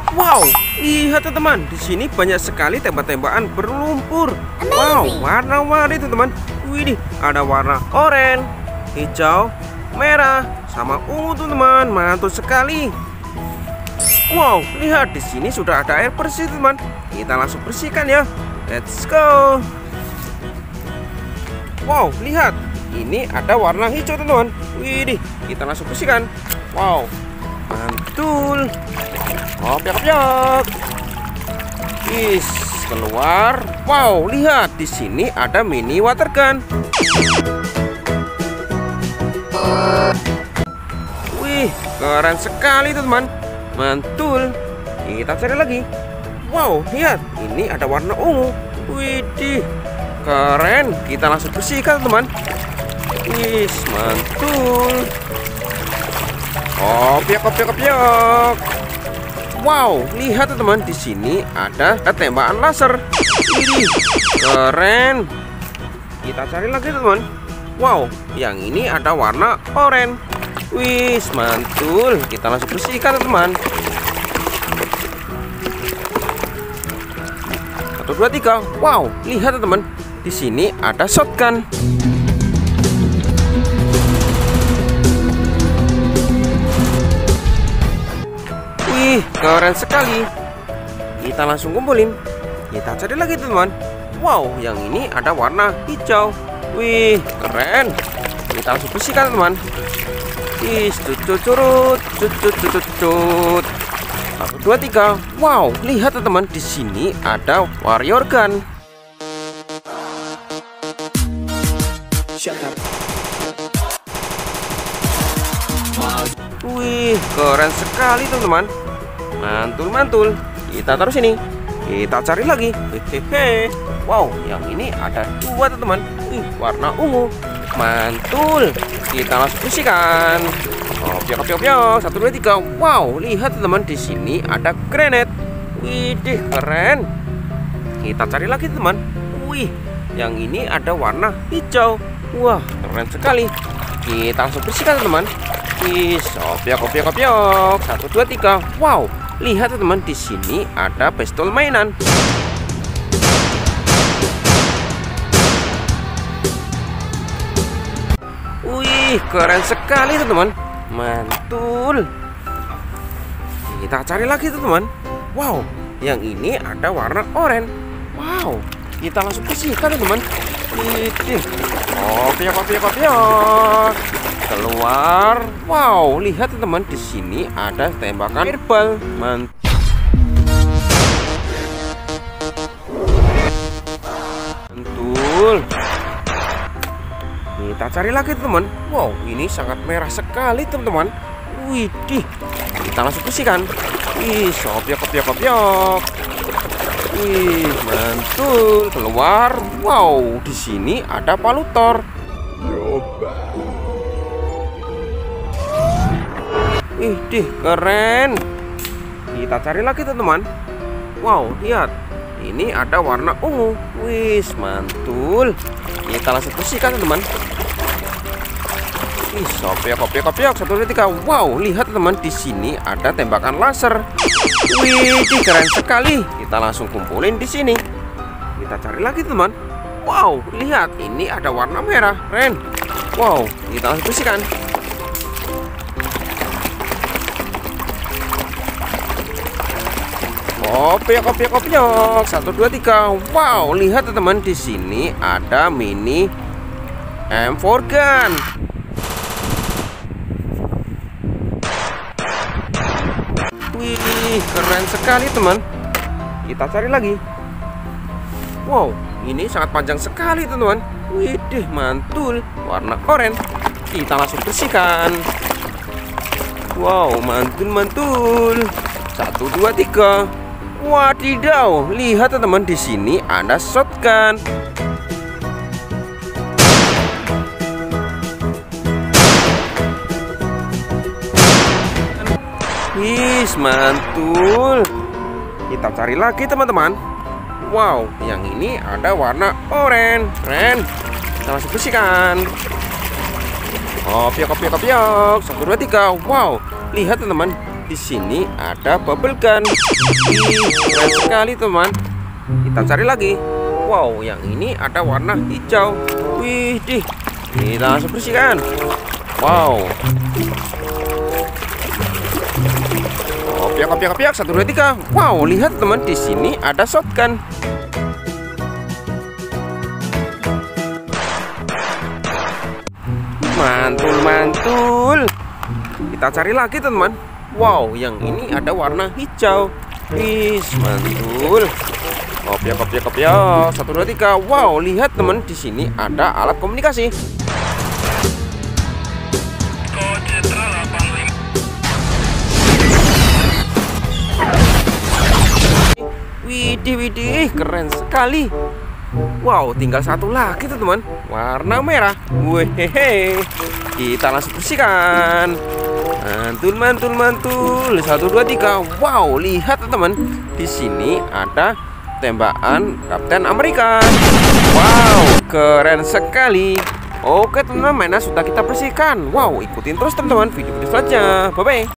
Wow, lihat teman-teman, di sini banyak sekali tembak-tembakan berlumpur. Wow, warna-warni teman-teman. Wih, ada warna oranye, hijau, merah, sama ungu teman-teman. Mantul sekali. Wow, lihat di sini sudah ada air bersih teman. Kita langsung bersihkan ya. Let's go. Wow, lihat. Ini ada warna hijau teman-teman. Wih, kita langsung bersihkan. Wow, mantul. Kopiak. Is keluar. Wow, lihat di sini ada mini water gun. Wih, keren sekali teman. Mantul. Kita cari lagi. Wow, lihat ini ada warna ungu. Widih, keren. Kita langsung bersihkan teman. Wih, mantul. Kopiak. Wow, lihat teman, di sini ada tembakan laser. Ini keren. Kita cari lagi teman. Wow, yang ini ada warna oranye. Wih, mantul. Kita langsung bersihkan teman. 1, 2, 3. Wow, lihat teman, di sini ada shotgun. Wih, keren sekali. Kita langsung kumpulin. Kita cari lagi teman. Wow, yang ini ada warna hijau. Wih, keren. Kita langsung bersihkan teman. Wih, curut. 1, 2, 3. Wow, lihat teman, di sini ada warrior gun. Wih, keren sekali teman-teman. Mantul. Kita taruh sini. Kita cari lagi. Hehehe. Wow, yang ini ada 2 teman-teman. Wih, warna ungu. Mantul. Kita langsung bersihkan. Kopiak. 1, 2, 3. Wow, lihat teman, di sini ada granat. Widih, keren. Kita cari lagi teman. Wih, yang ini ada warna hijau. Wah, keren sekali. Kita langsung bersihkan teman. Wih, kopiak. 1, 2, 3. Wow, lihat teman, di sini ada pistol mainan. Wih, keren sekali teman. Mantul. Kita cari lagi teman. Wow, yang ini ada warna oranye. Wow, kita langsung bersihkan teman. Kopiak. Keluar. Wow, lihat teman, di sini ada tembakan herbal. Mantul. Kita cari lagi teman. Wow, ini sangat merah sekali teman-teman. Widih, kita langsung bersihkan. Wih, kopiak. Wih, mantul. Keluar. Wow, di sini ada palutor. Widih, keren. Kita cari lagi teman-teman. Wow, lihat. Ini ada warna ungu. Wih, mantul. Kita langsung bersihkan teman. Wih, kopiak. 1, 2, 3. Wow, lihat teman, di sini ada tembakan laser. Wih, keren sekali. Kita langsung kumpulin di sini. Kita cari lagi teman. Wow, lihat, ini ada warna merah. Keren. Wow, kita langsung bersihkan. Kopiak. 1, 2, 3. Wow, lihat teman, di sini ada mini M4 gun. Wih, keren sekali teman. Kita cari lagi. Wow, ini sangat panjang sekali teman-teman. Widih, mantul. Warna oranye. Kita langsung bersihkan. Wow, mantul. 1, 2, 3. Wadidaw, lihat teman-teman, di sini ada shotgun. Wih, mantul. Kita cari lagi teman-teman. Wow, yang ini ada warna oranye. Keren. Kita langsung bersihkan. Kopiak. 1, 2, 3. Wow, lihat teman-teman, Di sini ada bubble gun. Keren sekali teman. Kita cari lagi. Wow, yang ini ada warna hijau. Wih, kita langsung bersihkan. Wow. Kopiak, 1, 2, 3. Wow, lihat teman, di sini ada shotgun. Mantul. Kita cari lagi teman. Wow, yang ini ada warna hijau. Mantul. Kopiak, 1, 2, 3. Wow, lihat teman, di sini ada alat komunikasi. Widih, keren sekali. Wow, tinggal satu lagi tuh teman, warna merah. Wehehe, kita langsung bersihkan. Mantul. 1, 2, 3. Wow, lihat teman, di sini ada tembakan Kapten Amerika. Wow, keren sekali. Oke teman-teman, mainan sudah kita bersihkan. Wow, ikutin terus teman-teman video selanjutnya. Bye bye.